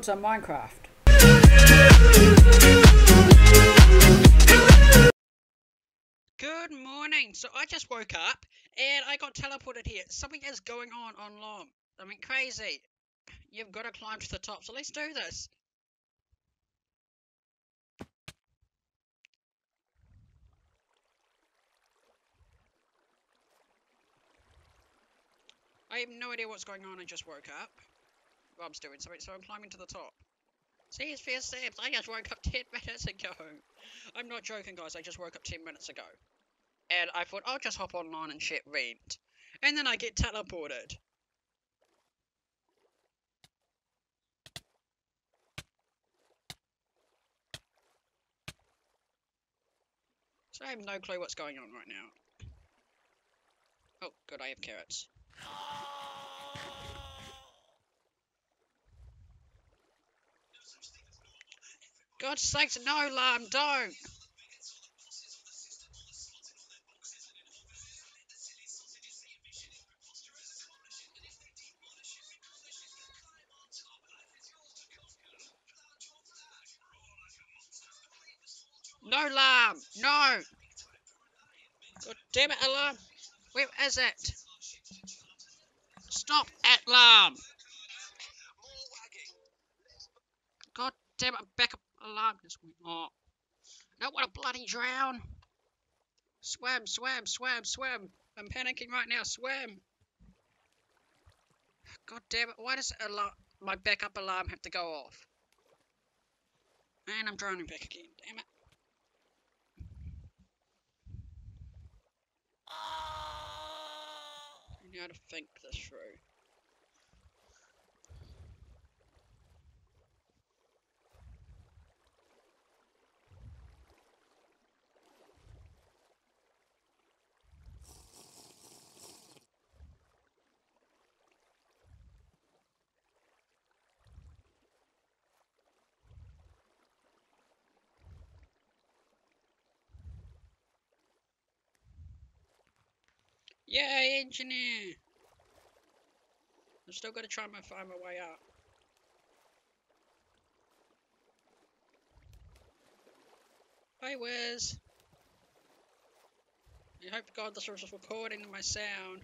build some Minecraft. Good morning. So I just woke up and I got teleported here. Something is going on LOM. I mean, crazy. You've got to climb to the top. So let's do this. I have no idea what's going on. I just woke up. Rob's doing something, so I'm climbing to the top. See, it's fierce steps. I just woke up 10 minutes ago. I'm not joking, guys. I just woke up 10 minutes ago. And I thought, I'll just hop online and chat rent. And then I get teleported. So I have no clue what's going on right now. Oh, good, I have carrots. God's sakes, no, LOM, don't! No, LOM, no! God damn it, alarm! Where is it? Stop at LOM! God damn it, back up, alarm just went off. I don't want to bloody drown! Swim, swim, swim, swim! I'm panicking right now, swim! God damn it, why does my backup alarm have to go off? And I'm drowning back again, damn it. I need to think this through. Yay, engineer! I've still got to try and find my way up. Hi, Wiz! I hope to God this was recording my sound.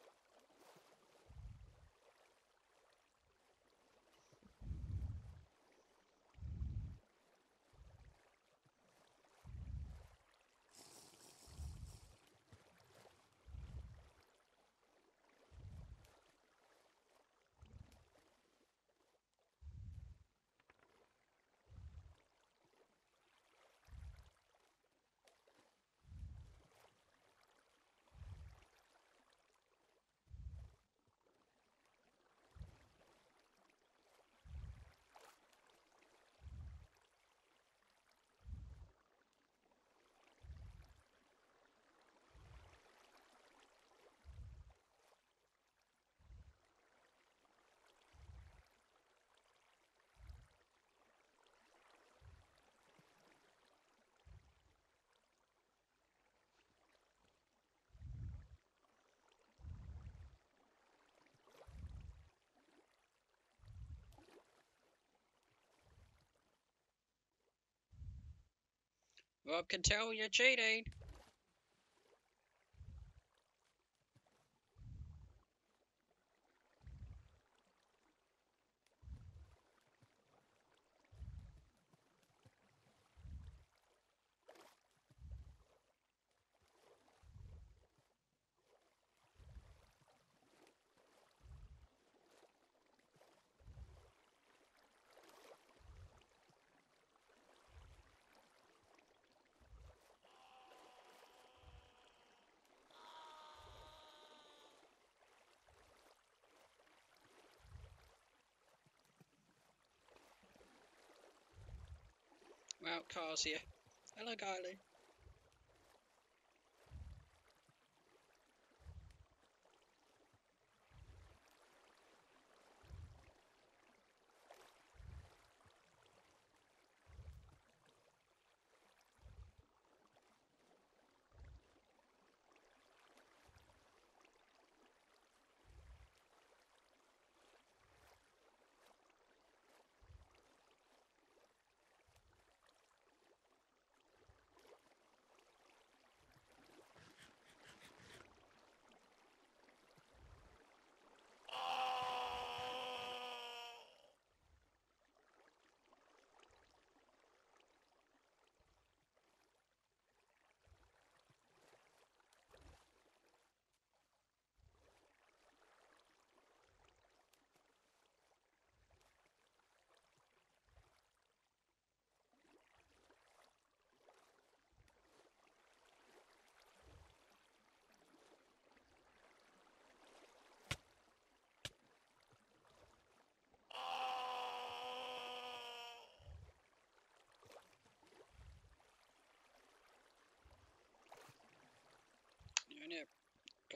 Rob can tell you're cheating. Well, Carl's here. Hello, Kylie.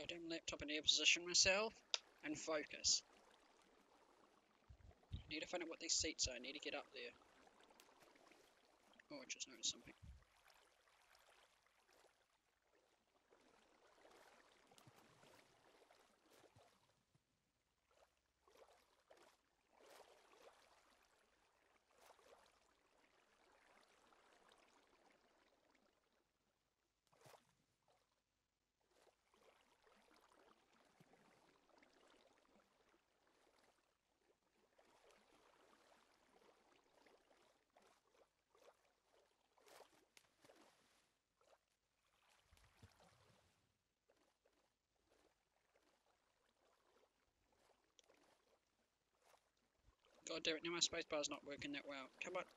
Goddamn laptop, I need to position myself and focus. I need to find out what these seats are. I need to get up there. Oh, I just noticed something. God damn it, now my spacebar's not working that well. Come on.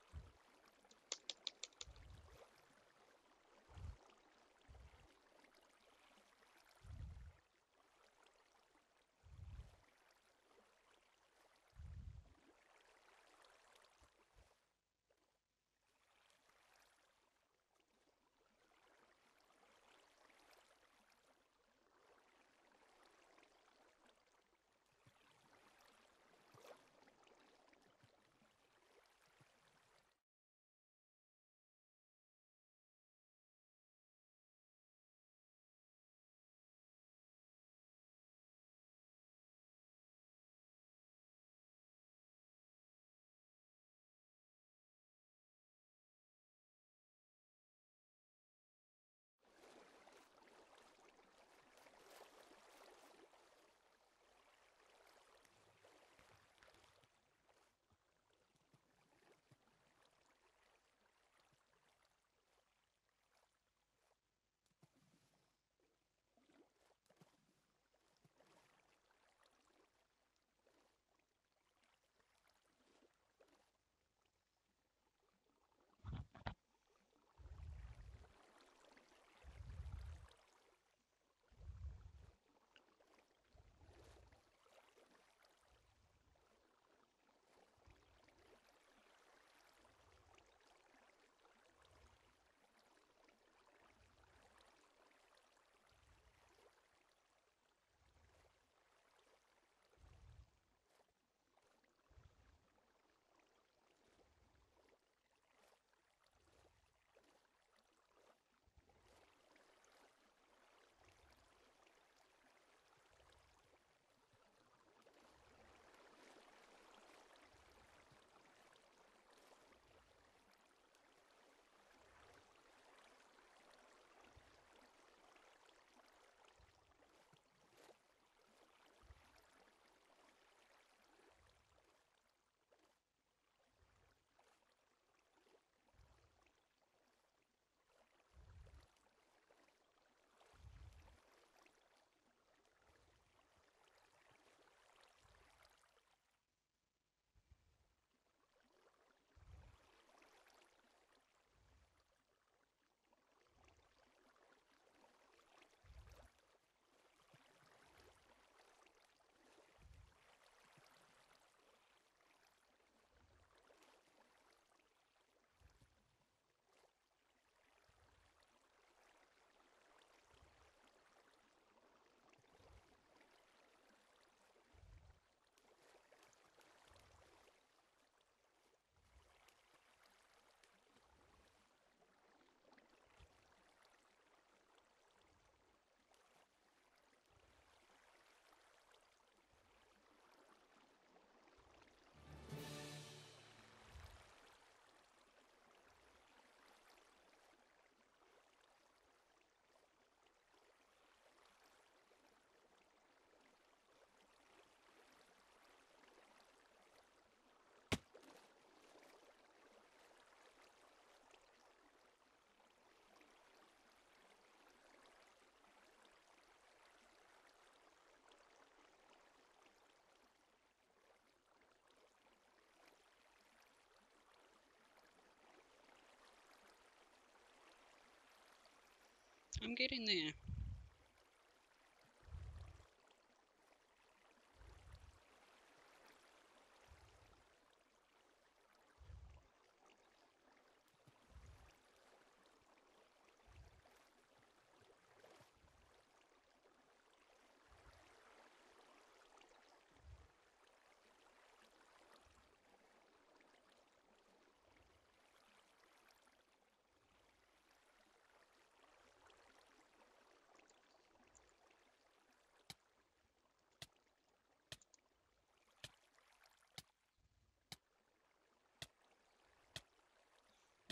I'm getting there.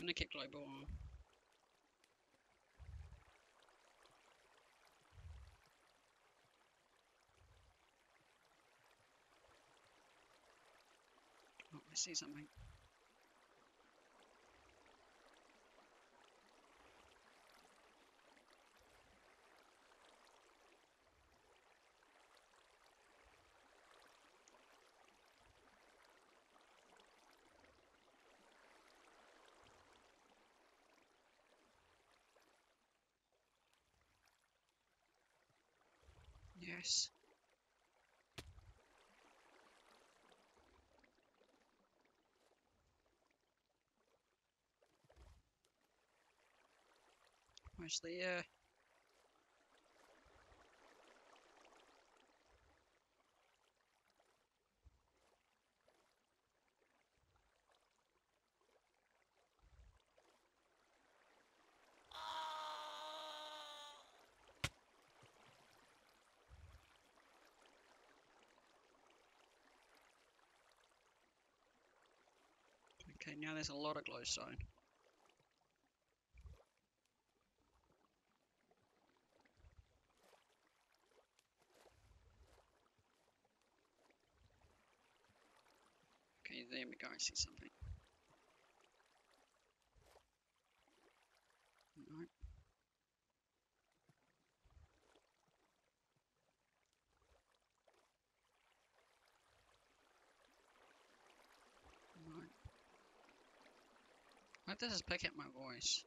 nick it, Global. Oh, I see something. Yes. Mostly, yeah. Okay, now there's a lot of glowstone. Okay, there we go, I see something. No. No. I hope this is picking up my voice.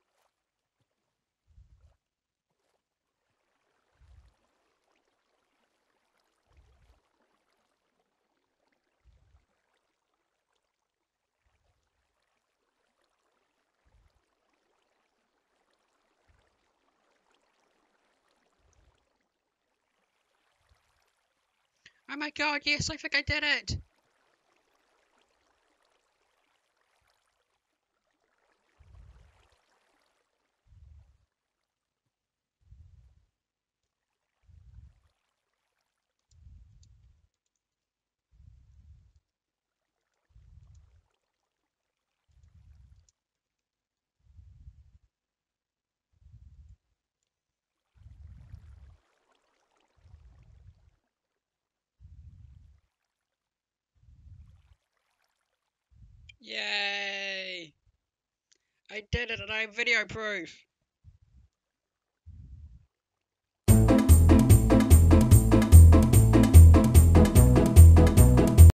Oh my god, yes, I think I did it! Yay! I did it and I have video proof!